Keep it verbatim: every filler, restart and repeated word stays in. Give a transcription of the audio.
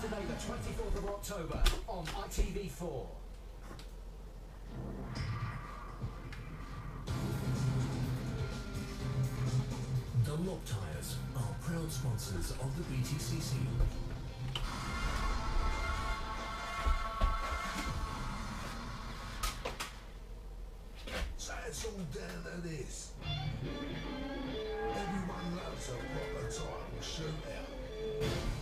Saturday the twenty-fourth of October on I T V four. Dunlop Tyres are proud sponsors of the B T C C. So it's all down to this. Everyone loves a proper title shootout.